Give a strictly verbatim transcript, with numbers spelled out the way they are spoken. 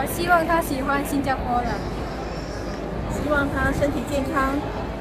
希望他喜欢新加坡了。 希望他身体健康。